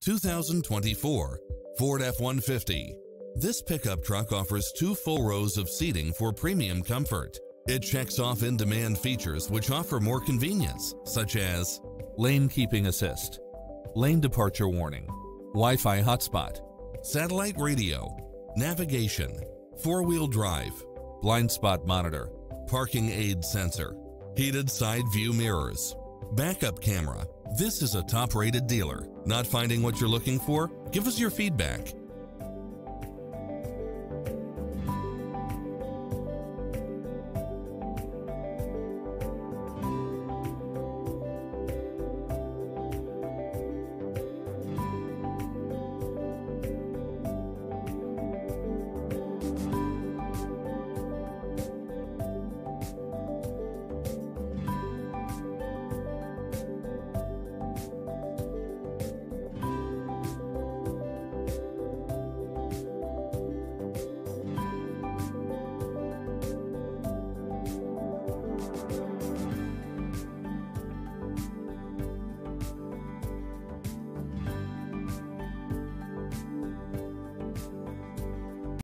2024 Ford F-150. This pickup truck offers 2 full rows of seating for premium comfort. It checks off in-demand features which offer more convenience, such as lane keeping assist, lane departure warning, Wi-Fi hotspot, satellite radio, navigation, 4-wheel drive, blind spot monitor, parking aid sensor, heated side view mirrors, backup camera. This is a top-rated dealer. Not finding what you're looking for? Give us your feedback.